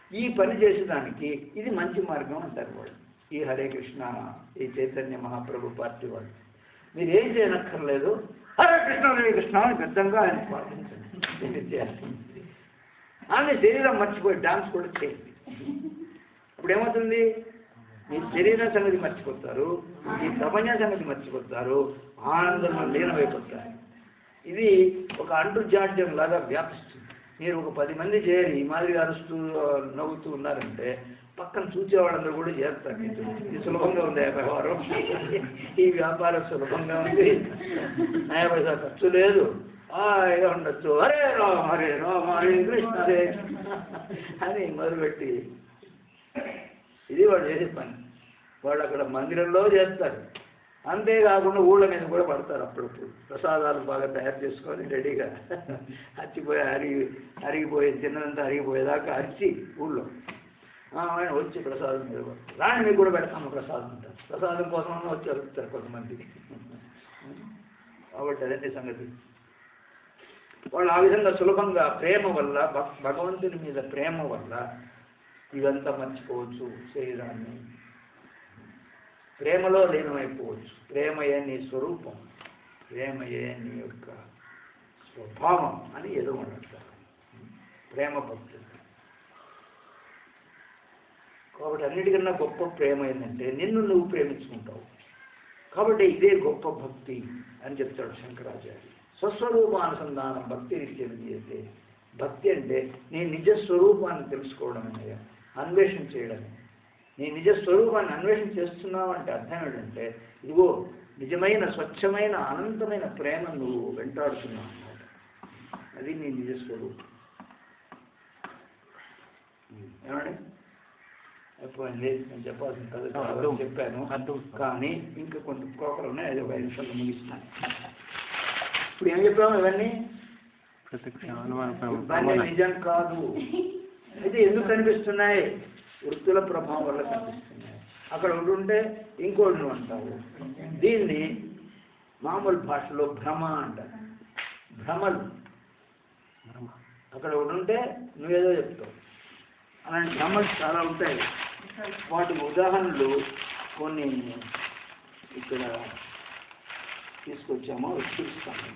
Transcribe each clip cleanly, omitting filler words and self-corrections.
ఈ పని చేసేదానికి ఇది మంచి మార్గం అంటారు వాళ్ళు. ఈ హరే కృష్ణ, ఈ చైతన్య మహాప్రభు పార్టీ వాళ్ళు మీరు ఏం చేయనక్కర్లేదు, హరే కృష్ణ అని పెద్దంగా ఆయన పాటించండి. ఆమె శరీరం మర్చిపోయి డాన్స్ కూడా చేయండి. ఇప్పుడు ఏమవుతుంది, మీ శరీరం సంగతి మర్చిపోతారు, ఈ ప్రపంచం సంగతి మర్చిపోతారు, ఆనందంలో లీనమైపోతారు. ఇది ఒక అంటుజాడ్యం లాగా వ్యాపిస్తుంది. మీరు ఒక 10 మంది చేరి ఈ మాదిరిగా అరుస్తూ నవ్వుతూ ఉన్నారంటే పక్కన చూసేవాళ్ళందరూ కూడా చేస్తారు. ఇది సులభంగా ఉంది వ్యవహారం, ఈ వ్యాపారం సులభంగా ఉంది, 50 పైసా ఖర్చు లేదు, ఇలా ఉండొచ్చు, హరే రామ హరే రామ హరే కృష్ణ హరే అని మొదలుపెట్టి ఇది వాళ్ళు చేసే పని. వాళ్ళు అక్కడ మందిరంలో చేస్తారు, అంతేకాకుండా ఊళ్ళ మీద కూడా పడతారు. అప్పుడప్పుడు ప్రసాదాలు బాగా తయారు చేసుకొని రెడీగా అరిచిపోయి అరిగిపోయి తిన్నదంతా అరిగిపోయేదాకా అరిచి ఊళ్ళో ఆయన వచ్చి ప్రసాదం మీద పడతారు. రాణి మీకు కూడా పెడతాము ప్రసాదం అంటారు. ప్రసాదం కోసం వచ్చి అడుగుతారు కొంతమంది. కాబట్టి అదంటే సంగతి. వాళ్ళు ఆ విధంగా సులభంగా ప్రేమ వల్ల, భగవంతుని మీద ప్రేమ వల్ల ఇదంతా మర్చిపోవచ్చు. శరీరాన్ని ప్రేమలో లీనమైపోవచ్చు. ప్రేమయే నీ స్వరూపం, ప్రేమయే నీ యొక్క స్వభావం అని ఏదో అంటారు ప్రేమ భక్తులు. కాబట్టి అన్నిటికన్నా గొప్ప ప్రేమ ఏంటంటే నిన్ను నువ్వు ప్రేమించుకుంటావు. కాబట్టి ఇదే గొప్ప భక్తి అని చెప్తాడు శంకరాచార్య. స్వస్వరూపానుసంధానం భక్తి రీత్యం చేస్తే, భక్తి అంటే నీ నిజ స్వరూపాన్ని తెలుసుకోవడం అన్నయ్య, అన్వేషణ చేయడమే. నీ నిజ స్వరూపాన్ని అన్వేషణ చేస్తున్నావు అంటే అర్థం ఏంటంటే ఇదిగో నిజమైన స్వచ్ఛమైన అనంతమైన ప్రేమ నువ్వు వెంటాడుతున్నావు అన్నమాట. అది నీ నిజ స్వరూపం. ఏమండి అయిపోయింది, నేను చెప్పాల్సిన కథ చెప్పాను. కానీ ఇంకా కొంత ప్రోకలు ఉన్నాయి, అది 5 నిమిషాలు ముగిస్తాను. ఇప్పుడు ఏం చెప్పాము, ఇవన్నీ నిజం కాదు. అయితే ఎందుకు కనిపిస్తున్నాయి? వృత్తుల ప్రభావం వల్ల కనిపిస్తున్నాయి. అక్కడ ఉంటుంటే ఇంకోటి నువ్వు అంటావు. దీన్ని మామూలు భాషలో భ్రమ అంటారు. భ్రమలు అక్కడ ఉంటుంటే నువ్వేదో చెప్తావు. అలాంటి భ్రమలు చాలా ఉంటాయి. వాటికి ఉదాహరణలు కొన్ని ఇక్కడ తీసుకొచ్చామో చూస్తాను.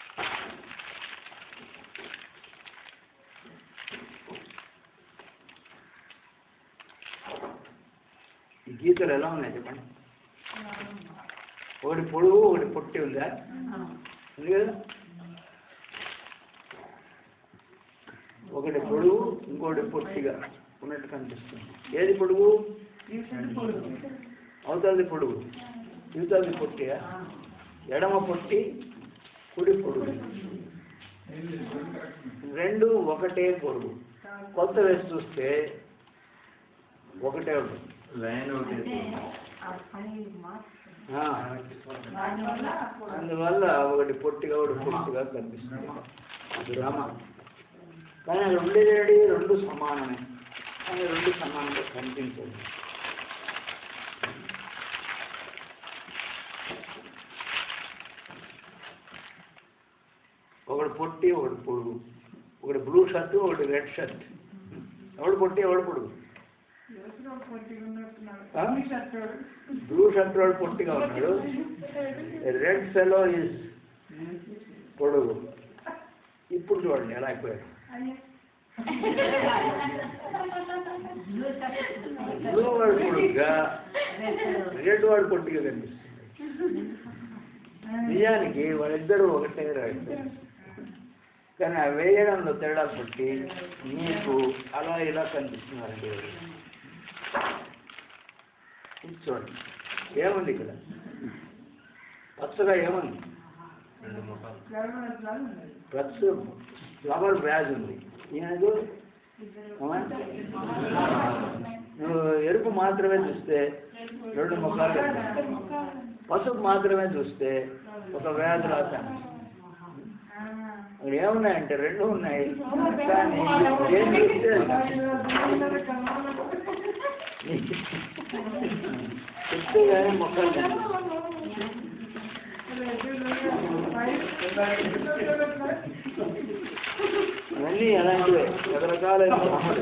ఈ గీతలు ఎలా ఉన్నాయి చెప్పండి. ఒకటి పొడుగు ఒకటి పొట్టి ఉందా? ఉంది కదా. ఒకటి పొడుగు ఇంకోటి పొట్టిగా ఉన్నట్టు కనిపిస్తుంది. ఏది పొడుగు? అవతలది పొడుగు, యువతలది పొట్టిగా. ఎడమ పొట్టి కుడి పొడుగు, రెండు ఒకటే పొడుగు. కొత్త వేసి చూస్తే ఒకటే ఉంటుంది. అందువల్ల ఒకటి పొట్టిగా ఒకటి పొట్టిగా కనిపిస్తుంది. అది రామ. కానీ అక్కడ ఉండేది రెండు సమానమే, కానీ రెండు సమానంగా కనిపించదు. ఒకటి పొట్టి ఒకటి పొడుగు, ఒకటి బ్లూ షర్ట్ ఒకటి రెడ్ షర్ట్. ఎవడు పొట్టి ఎవడు పొడుగు? బ్లూ షర్ట్ వాడు పొట్టిగా ఉన్నాడు, రెడ్ ఫెలో ఈజ్ పొడుగు. ఇప్పుడు చూడండి ఎలా అయిపోయాడు. బ్లూ వాడు పొడుగ్గా, రెడ్ వాడు పొట్టిగా కనిపిస్తుంది. నిజానికి వాళ్ళిద్దరూ ఒకటే రాడు, కానీ ఆ వేయడంలో తేడా పట్టి మీకు అలా ఇలా కనిపిస్తున్నారండి. చూడండి ఏముంది ఇక్కడ, పచ్చగా ఏముంది? పచ్చ ఫ్లవర్ బ్యాజ్ ఉంది. ఈయనకు నువ్వు ఎరుపు మాత్రమే చూస్తే రెండు ముఖాలు, పసుపు మాత్రమే చూస్తే ఒక వ్యాధి రాశాను. ఏమున్నాయంటే రెండు ఉన్నాయి, కానీ ఏం చూస్తే చెప్తే కానీ మొక్కలు అవన్నీ అన్నీ అలాంటివే రకరకాలైన బొమ్మలు.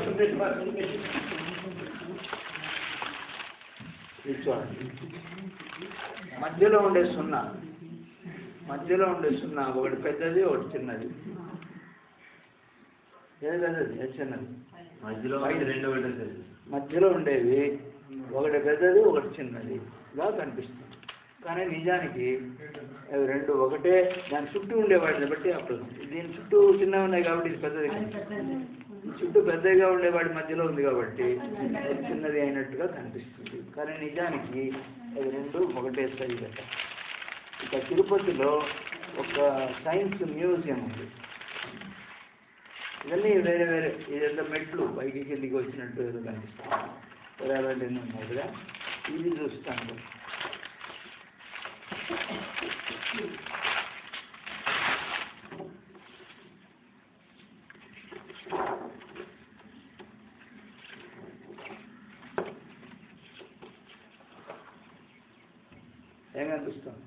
ఇది చూడండి, మధ్యలో ఉండే సున్నా ఒకటి పెద్దది ఒకటి చిన్నది. ఏది పెద్దది ఏది చిన్నది? మధ్యలో ఉండేవి ఒకటి పెద్దది ఒకటి చిన్నది ఇలా కనిపిస్తుంది. కానీ నిజానికి అవి రెండు ఒకటే. దాని చుట్టూ ఉండేవాడిని బట్టి అప్పుడు దీని చుట్టూ చిన్నగా ఉన్నాయి కాబట్టి ఇది పెద్దది, చుట్టూ పెద్దగా ఉండేవాడి మధ్యలో ఉంది కాబట్టి చిన్నది అయినట్టుగా కనిపిస్తుంది. కానీ నిజానికి అవి రెండు ఒకటే సైజు. ఇక తిరుపతిలో ఒక సైన్స్ మ్యూజియం ఉంది. ఇవన్నీ వేరే వేరే ఇదంతా మెట్లు పైకి కిందికి వచ్చినట్టు ఏదో కనిపిస్తుంది. అలాంటి ఉన్నాయిగా ఇది చూస్తాను. ఏం కనిపిస్తుంది?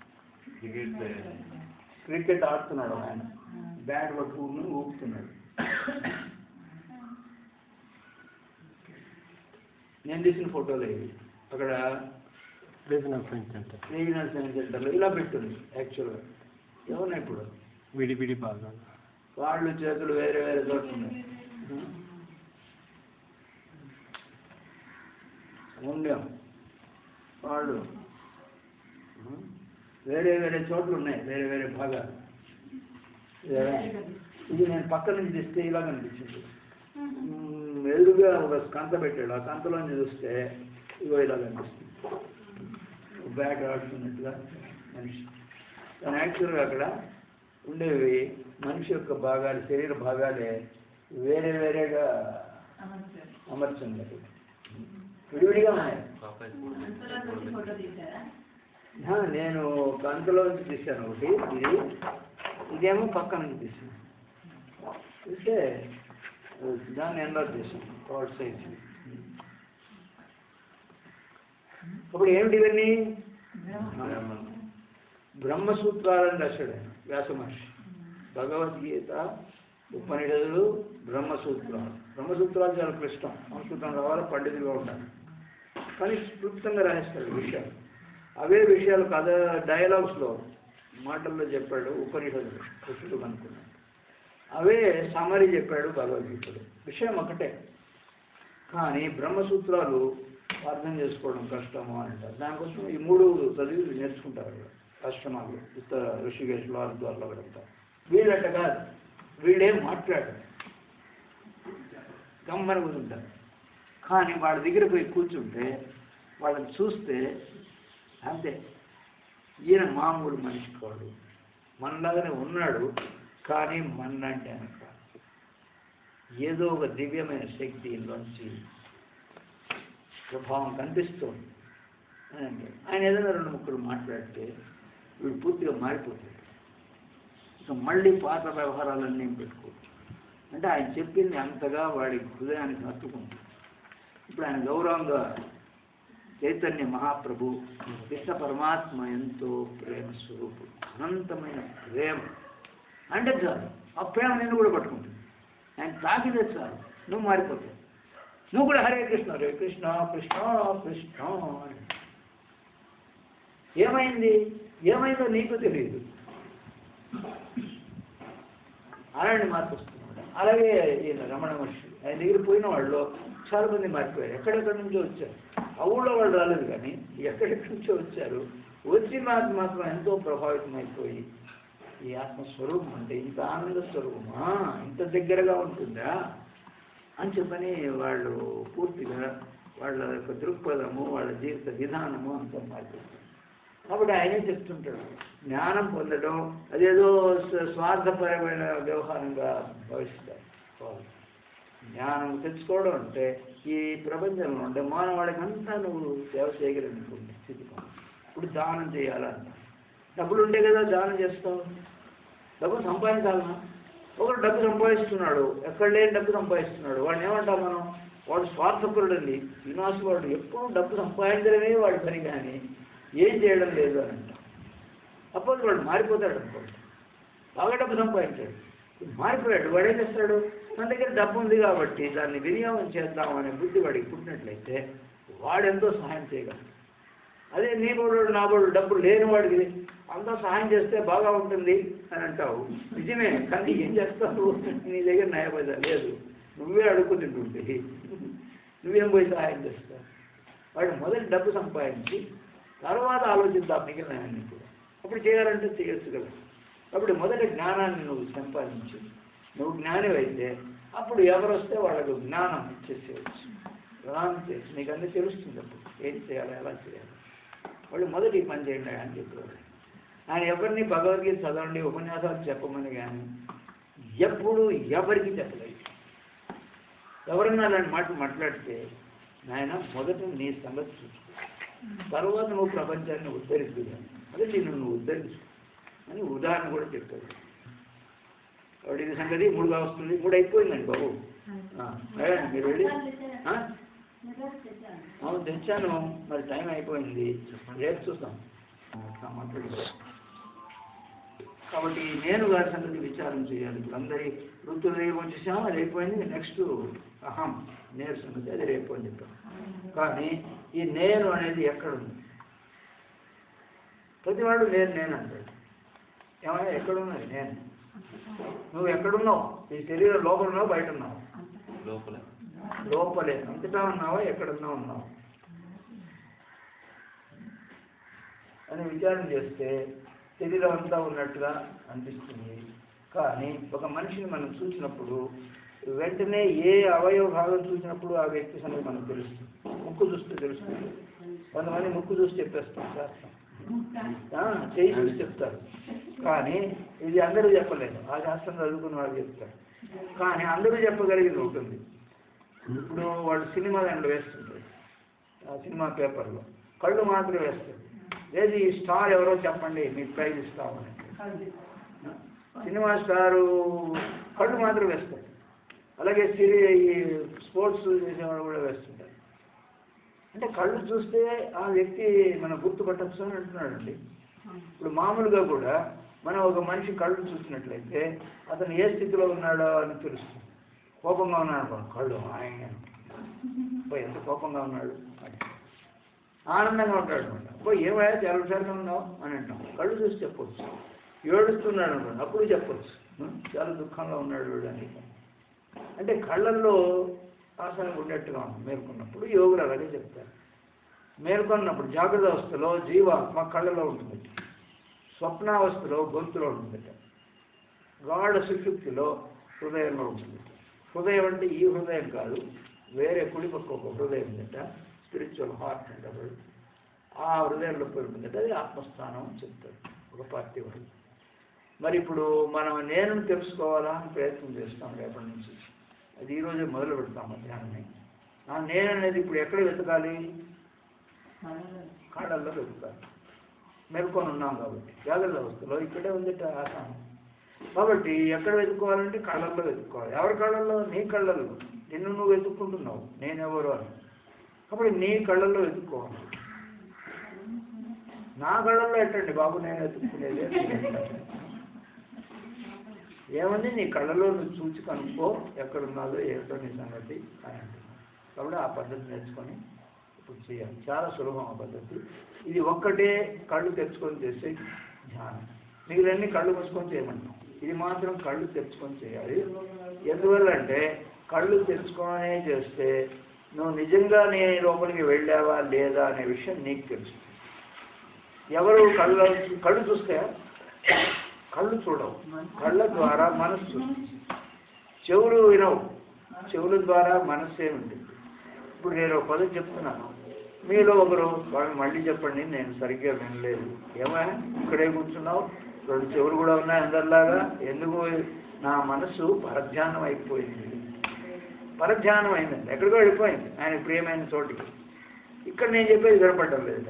క్రికెట్ ఆడుతున్నాడు ఆయన, బ్యాట్ పట్టుకుని ఊపుతున్నాడు. నేను తీసిన ఫోటోలు ఇవి. అక్కడ రీజనల్ సైన్స్ సెంటర్లో ఇలా పెట్టుంది. యాక్చువల్గా ఏమన్నా ఇప్పుడు విడివిడి బాగా కాళ్ళు చేతులు వేరే వేరే చోట్ల ఉన్నాయి. ఉండాం వాళ్ళు వేరే వేరే చోట్ల ఉన్నాయి, వేరే వేరే భాగాలు. ఇది నేను పక్క నుంచి తీస్తే ఇలా కనిపించింది. ఎదురుగా ఒక కంత పెట్టాడు, ఆ కంతలోంచి చూస్తే ఇగో ఇలా కనిపిస్తుంది. బ్యాట్ ఆడుతున్నట్టుగా మనిషి. కానీ యాక్చువల్గా అక్కడ ఉండేవి మనిషి యొక్క భాగాలు, శరీర భాగాలే వేరే వేరేగా అమర్చండి, విడివిడిగా ఉన్నాయి. నేను కంతలోంచి తీశాను ఒకటి, ఇదేమో పక్క నుంచి తీసాను. చూస్తే దాన్ని ఎన్లార్జ్ చేశాను అవుట్ సైజ్. అప్పుడు ఏమిటి ఇవన్నీ? బ్రహ్మసూత్రాలని రాశాడు వ్యాస మహర్షి. భగవద్గీత, ఉపనిషదులు, బ్రహ్మసూత్రాలు. బ్రహ్మసూత్రాలు చాలా క్లిష్టం, సంస్కృతం రావాలి, పండితులుగా ఉండాలి. కానీ క్లుప్తంగా రాసేస్తాడు విషయాలు. అవే విషయాలు కథ డైలాగ్స్లో మాటల్లో చెప్పాడు ఉపనిషదులు, కృష్ణుడు అనుకున్నాడు. అవే సమరీ చెప్పాడు భగవద్గీతలు. విషయం ఒకటే, కానీ బ్రహ్మసూత్రాలు అర్థం చేసుకోవడం కష్టము అని అంటారు. దానికోసం ఈ మూడు చదివి నేర్చుకుంటారు ఆశ్రమాలు, ఉత్తర ఋషికేశ్లో, హరిద్వార్లో కూడా. వీళ్ళట కాదు, వీళ్ళేం మాట్లాడారు, గమ్మన కూర్చుంటారు. కానీ వాళ్ళ దగ్గర పోయి కూర్చుంటే వాళ్ళని చూస్తే అంతే, ఈయన మామూలు మనిషి కాడు, మనలాగానే ఉన్నాడు, కానీ మన్నంటే అనక ఏదో ఒక దివ్యమైన శక్తి నుంచి ప్రభావం కనిపిస్తుంది అని అంటే. ఆయన ఏదైనా రెండు ముక్కలు మాట్లాడితే వీడు పూర్తిగా మారిపోతాడు. ఇక మళ్ళీ పాత వ్యవహారాలన్నీ పెట్టుకోవచ్చు. అంటే ఆయన చెప్పింది అంతగా వాడి హృదయానికి హత్తుకుంటుంది. ఇప్పుడు ఆయన గౌరవంగా చైతన్య మహాప్రభు కృష్ణ పరమాత్మ ఎంతో ప్రేమ స్వరూపుడు, అనంతమైన ప్రేమ అంటే చాలు, ఆ ప్రేమ నిన్ను కూడా పట్టుకుంటుంది. ఆయన తాకితే చాలు నువ్వు మారిపోతావు. నువ్వు కూడా హరే కృష్ణ హరే కృష్ణ కృష్ణ కృష్ణ అని. ఏమైందో నీకు తెలియదు, అలాంటి మార్పు వస్తున్నాడు. అలాగే ఈయన రమణ మహర్షి, ఆయన దగ్గర పోయిన వాళ్ళు చాలా మంది మారిపోయారు. ఎక్కడెక్కడి నుంచో వచ్చారు. ఆ ఊళ్ళో వాళ్ళు రాలేదు, కానీ ఎక్కడెక్కడి నుంచో వచ్చారు. వచ్చిన మాత్రం ఎంతో ప్రభావితమైపోయి ఈ ఆత్మస్వరూపం అంటే ఇంత ఆనంద స్వరూపమా, ఇంత దగ్గరగా ఉంటుందా అని చెప్పని వాళ్ళు పూర్తిగా వాళ్ళ యొక్క దృక్పథము, వాళ్ళ జీవిత విధానము అంతా మారిపోతుంది. కాబట్టి ఆయనే చెప్తుంటాడు, జ్ఞానం పొందడం అదేదో స్వార్థపరమైన వ్యవహారంగా భావిస్తారు. జ్ఞానం తెచ్చుకోవడం అంటే ఈ ప్రపంచంలో ఉంటే మానవాడికి అంతా నువ్వు సేవ చేయగలిగినటువంటి స్థితి. ఇప్పుడు దానం చేయాలంట, డబ్బులు ఉంటే కదా దానం చేస్తావు, డబ్బు సంపాదించాలన్నా. ఒకరు డబ్బు సంపాదిస్తున్నాడు, ఎక్కడ లేని డబ్బు సంపాదిస్తున్నాడు, వాడిని ఏమంటాం మనం? వాడు స్వార్థపరుడండి, వినాశవాడు, ఎప్పుడు డబ్బు సంపాదించడమే వాడి పని, కానీ ఏం చేయడం లేదు అని అంటాం. అప్పుడు వాడు మారిపోతాడు అనుకోండి. బాగా డబ్బు సంపాదించాడు, మారిపోయాడు. వాడు ఏం చేస్తాడు? మన దగ్గర డబ్బు ఉంది కాబట్టి దాన్ని వినియోగం చేద్దామనే బుద్ధి వాడికి పుట్టినట్లయితే వాడెంతో సహాయం చేయగలడు. అదే నీ బోడు నా బోడు డబ్బు లేని వాడికి అంతా సహాయం చేస్తే బాగా ఉంటుంది అని అంటావు. నిజమే, కానీ ఏం చేస్తావు? నీ దగ్గర న్యాయపద లేదు, నువ్వే అడుక్కు తింటుంటే నువ్వేం పోయి సహాయం చేస్తావు? వాడు మొదటి డబ్బు సంపాదించి తర్వాత ఆలోచిద్దాం మిగిలిన కూడా. అప్పుడు చేయాలంటే చేయొచ్చు కదా. అప్పుడు మొదటి జ్ఞానాన్ని నువ్వు సంపాదించి నువ్వు జ్ఞానివైతే అప్పుడు ఎవరు వస్తే వాళ్ళకు జ్ఞానం ఇచ్చేసేయచ్చు. జ్ఞానం చేసి నీకు అన్నీ తెలుస్తుంది. అప్పుడు ఏం చేయాలి, ఎలా చేయాలి. వాళ్ళు మొదటి పని చేయండి అని చెప్పేవాడు. ఆయన ఎవరిని భగవద్గీత చదవండి, ఉపన్యాసాలు చెప్పమని కానీ ఎప్పుడు ఎవరికి చెప్పలేదు. ఎవరన్నా అలాంటి మాట్లాడితే నాయన మొదట నీ సంగతి చూసుకో, తర్వాత నువ్వు ప్రపంచాన్ని ఉద్ధరిద్దు కానీ అదే నువ్వు ఉద్ధరించు అని ఉదాహరణ కూడా చెప్పాడు. కాబట్టి ఇది సంగతి 3గా వస్తుంది. 3 అయిపోయిందండి బాబు. మీరు వెళ్ళి అవును తెచ్చాను, మరి టైం అయిపోయింది, రేపు చూస్తాం మాట్లాడు. కాబట్టి నేను గారి సంగతి విచారం చేయాలి. ఇప్పుడు అందరి ఋతుదేవి వచ్చేసాము, అది అయిపోయింది. నెక్స్ట్ అహం నేను సంగతి, అది రేపు అని చెప్పాను. కానీ ఈ నేను అనేది ఎక్కడుంది? ప్రతివాడు నేను అంటాడు. ఏమన్నా ఎక్కడున్నది నేను? నువ్వు ఎక్కడున్నావు? ఈ శరీరం లోపల ఉన్నావు, బయట ఉన్నావు? లోపలే. అంతటా ఉన్నావా, ఎక్కడున్నా ఉన్నావు అని విచారం చేస్తే శరీరం అంతా ఉన్నట్టుగా అనిపిస్తుంది. కానీ ఒక మనిషిని మనం చూసినప్పుడు వెంటనే ఏ అవయవ భాగం చూసినప్పుడు ఆ వ్యక్తి సంగతి మనకు తెలుస్తుంది. ముక్కు చూస్తే తెలుస్తుంది. కొంతమంది ముక్కు చూసి చెప్పేస్తారు శాస్త్రం, చేయి చూసి చెప్తారు. కానీ ఇది అందరూ చెప్పలేదు. ఆ శాస్త్రం చదువుకున్న వాళ్ళు చెప్తారు. కానీ అందరూ చెప్పగలిగింది ఉంటుంది. ఇప్పుడు వాళ్ళు సినిమా దాంట్లో వేస్తుంటారు, ఆ సినిమా పేపర్లో కళ్ళు మాత్రం వేస్తారు. లేదు ఈ స్టార్ ఎవరో చెప్పండి మీకు ప్రైజ్ ఇస్తామని. సినిమా స్టారు కళ్ళు మాత్రం వేస్తారు. అలాగే ఈ స్పోర్ట్స్ చేసేవాళ్ళు కూడా వేస్తుంటారు. అంటే కళ్ళు చూస్తే ఆ వ్యక్తి మనం గుర్తుపట్టచ్చు అని అంటున్నాడండి. ఇప్పుడు మామూలుగా కూడా మనం ఒక మనిషి కళ్ళు చూసినట్లయితే అతను ఏ స్థితిలో ఉన్నాడో అని తెలుస్తుంది. కోపంగా ఉన్నాడు అనుకోండి, కళ్ళు ఆయన ఎంత కోపంగా ఉన్నాడు అని. ఆనందంగా ఉంటాడు అనమాట, ఏమయ్యా చాలా హుషారుగా ఉన్నావు అని అంటాం, కళ్ళు చూసి చెప్పొచ్చు. ఏడుస్తున్నాడు అనుకోండి, అప్పుడు చెప్పొచ్చు చాలా దుఃఖంగా ఉన్నాడు అని. అంటే కళ్ళల్లో ఆసనం ఉండేట్టుగా ఉంది. మేల్కొన్నప్పుడు యోగులు అలాగే చెప్తారు. మేల్కొన్నప్పుడు జాగ్రత్త అవస్థలో జీవాత్మ కళ్ళలో ఉంటుంది, స్వప్నావస్థలో గొంతులో ఉంటుందట, గాఢ సుషుప్తిలో హృదయంలో ఉంటుంది. హృదయం అంటే ఈ హృదయం కాదు, వేరే కుడి పక్క ఒక హృదయం ఉందట, స్పిరిచువల్ హార్ట్ అంటారు. ఆ హృదయంలో పోయి ఉంటుందట, అది ఆత్మస్థానం అని చెప్తారు ఒక పార్టీ వాళ్ళు. మరి ఇప్పుడు మనం నేను తెలుసుకోవాలా అని ప్రయత్నం చేస్తాం రేపటి నుంచి. అది ఈరోజే మొదలు పెడతాం మధ్యాహ్నం. ఆ నేను అనేది ఇప్పుడు ఎక్కడ వెతకాలి? కాళ్ళల్లో వెతుకాలి. మేల్కొని ఉన్నాం కాబట్టి జాగ్రత్త అవస్థలో ఇక్కడే ఉందట ఆసనం. కాబట్టి ఎక్కడ వెతుక్కోవాలంటే కళ్ళల్లో వెతుక్కోవాలి. ఎవరి కళ్ళల్లో? నీ కళ్ళల్లో. నిన్ను నువ్వు వెతుక్కుంటున్నావు నేనెవరు అని. కాబట్టి నీ కళ్ళల్లో వెతుక్కోవాలి. నా కళ్ళల్లో ఎట్టండి బాబు నేను వెతుక్కునేది ఏమని? నీ కళ్ళలో నువ్వు చూసి కనుక్కో ఎక్కడున్నాదో ఏమిటో నీ సంగతి అని అంటున్నాను. కాబట్టి ఆ పద్ధతి నేర్చుకొని ఇప్పుడు చేయాలి. చాలా సులభం ఆ పద్ధతి. ఇది ఒక్కటే కళ్ళు తెరుచుకొని చేసే ధ్యానం. మిగిలిన కళ్ళు మూసుకొని చేయమంటాం. ఇది మాత్రం కళ్ళు తెరుచుకొని చేయాలి. ఎందువల్ల అంటే కళ్ళు తెరుచుకొనే చేస్తే నువ్వు నిజంగా నీ లోపలికి వెళ్ళావా లేదా అనే విషయం నీకు తెలుసు. ఎవరు కళ్ళు చూస్తే కళ్ళు చూడవు, కళ్ళ ద్వారా మనస్సు చూస్తుంది. చెవులు వినవు, చెవుల ద్వారా మనస్సు ఏముంటుంది. ఇప్పుడు నేను ఒక పదం చెప్తున్నాను, మీలో ఒకరు వాళ్ళు మళ్ళీ చెప్పండి నేను సరిగ్గా వినలేదు. ఏమైనా ఇక్కడే కూర్చున్నావు, 2 చెవులు కూడా ఉన్నాయి అందరిలాగా, ఎందుకు? నా మనస్సు పరధ్యానం అయిపోయింది. పరధ్యానం అయిందండి, ఎక్కడికో వెళ్ళిపోయింది ఆయన ప్రియమైన చోటికి. ఇక్కడ నేను చెప్పేది వినపడటం లేదు.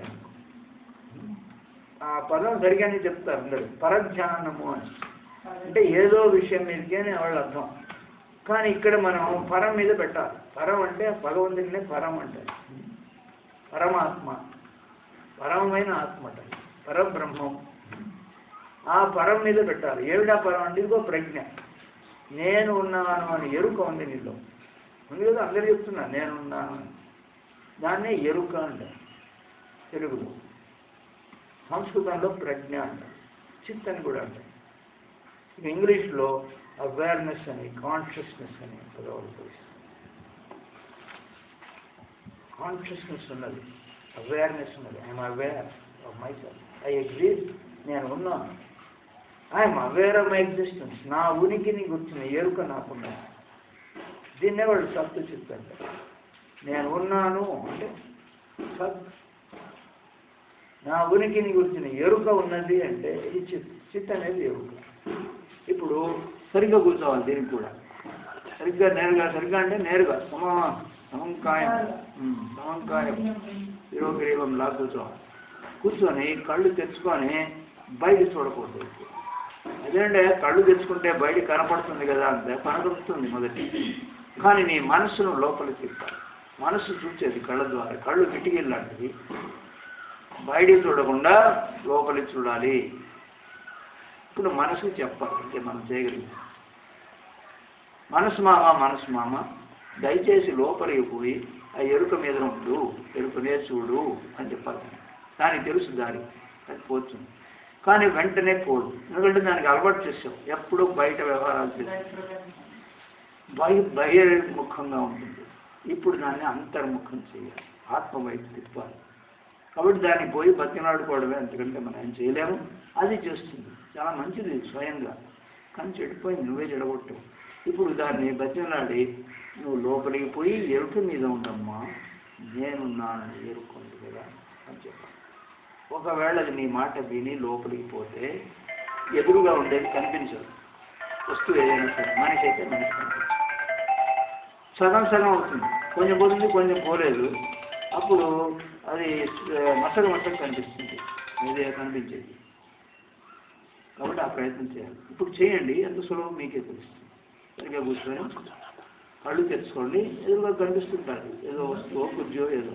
ఆ పదం సరిగానే చెప్తారు అందరూ, పరధ్యానము అని. అంటే ఏదో విషయం మీదకే అని వాళ్ళ అర్థం. కానీ ఇక్కడ మనం పరం మీద పెట్టాలి. పరం అంటే భగవంతుడినే పరం అంటారు. పరమాత్మ, పరమమైన ఆత్మ అంటారు, పరబ్రహ్మం. ఆ పరం మీద పెట్టాలి. ఏమిటా పరం అంటే? ఇదిగో ప్రజ్ఞ, నేను ఉన్నాను అని ఎరుక ఉంది నీలో. ఉంది కదా, అందరూ చెప్తున్నా నేనున్నాను అని. దాన్నే ఎరుక అంటారు తెలుగులో. సంస్కృతంలో ప్రజ్ఞ అంటారు, చిత్ అని కూడా అంటారు. ఇంగ్లీష్లో అవేర్నెస్ అని, కాన్షియస్నెస్ అని పదవులు తెలుస్తుంది. కాన్షియస్నెస్ ఉన్నది, అవేర్నెస్ ఉన్నది. I'm aware of myself, I exist, నేను ఉన్నాను. I'm aware of my existence, నా ఉనికిని గుర్చిన ఎరుక నాకున్నది. దీన్నే వాళ్ళు సత్తు చిత్ అంటారు. నేను ఉన్నాను అంటే సత్, నా ఉనికిని గురించిన ఎరుక ఉన్నది అంటే ఇది చిత్. చిత్ అనేది ఎరుక. ఇప్పుడు సరిగ్గా కూర్చోవాలి, దీనికి కూడా సరిగ్గా నేరుగా, సరిగ్గా అంటే నేరుగా సమంకాయం శిరోగ్రీవంలా కూర్చోవాలి. కూర్చొని కళ్ళు తెచ్చుకొని బయట చూడకూడదు. అదేంటే కళ్ళు తెచ్చుకుంటే బయట కనపడుతుంది కదా అంటే కనపడుతుంది మొదటి, కానీ నీ మనస్సును లోపలికి తిప్పాలి. మనస్సు చూసేది కళ్ళ ద్వారా, కళ్ళు కిటికీలు లాంటివి. బయట చూడకుండా లోపలికి చూడాలి. ఇప్పుడు మనసుకు చెప్పాలి, అంటే మనం చేయగలిగాం. మనసు మామ దయచేసి లోపలికి పోయి ఆ ఎరుక మీద ఉండు, ఎరుకనే చూడు అని చెప్పాలి. దానికి తెలుసు దారి, అది పోతుంది. కానీ వెంటనే పోదు, ఎందుకంటే దానికి అలవాటు చేసాం. ఎప్పుడూ బయట వ్యవహారాలు చేస్తాం, బహిర్ముఖంగా ఉంటుంది. ఇప్పుడు దాన్ని అంతర్ముఖం చేయాలి, ఆత్మ వైపు తిప్పాలి. కాబట్టి దాన్ని పోయి బతికినాడుకోవడమే, అంతకంటే మనం ఏం చేయలేము. అది చేస్తుంది, చాలా మంచిది స్వయంగా. కానీ చెడిపోయింది, నువ్వే చెడగొట్టావు. ఇప్పుడు దాన్ని బతికినాడి నువ్వు లోపలికి పోయి ఎరుక మీద ఉండమ్మా, నేనున్నాను ఎరుకుంది కదా అని చెప్పాలి. ఒకవేళ అది నీ మాట విని లోపలికి పోతే ఎదురుగా ఉండేది కనిపించదు. వస్తువు ఏదైనా సరే, మనిషి అయితే మనిషి కనిపించదు. సగం సగం అవుతుంది, కొంచెం పోతుంది కొంచెం పోలేదు. అప్పుడు అది మసగ కనిపిస్తుంది, ఇదే కనిపించేది. కాబట్టి ఆ ప్రయత్నం చేయాలి. ఇప్పుడు చేయండి, ఎంత సులభం మీకే తెలుస్తుంది. సరిగ్గా కూర్చొని కళ్ళు తెచ్చుకోండి, ఎదురుగా కనిపిస్తుంటారు ఏదో వస్తువు, కుర్జో ఏదో.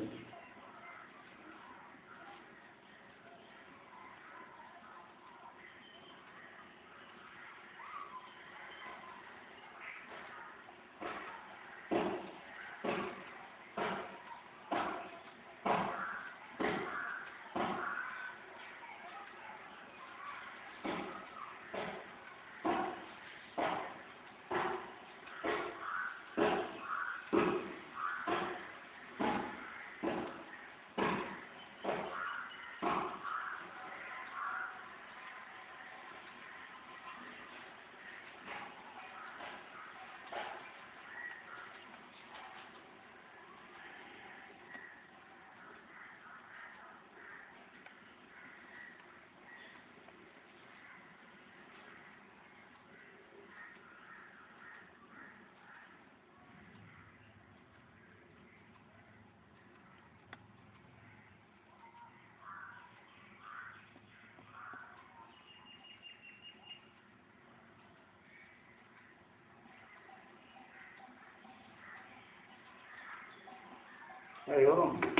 అయ్యో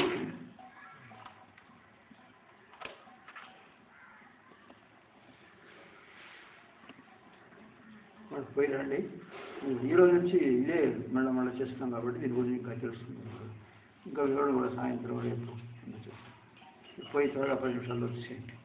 మనకు పోయినండి. ఈరోజు నుంచి ఇదే మళ్ళీ చేస్తాం కాబట్టి దీని గురించి ఇంకా తెలుస్తుంది. ఇంకా వివరణ కూడా సాయంత్రం రేపు పోయి త్వరగా 10 నిమిషాల్లో వచ్చేయండి.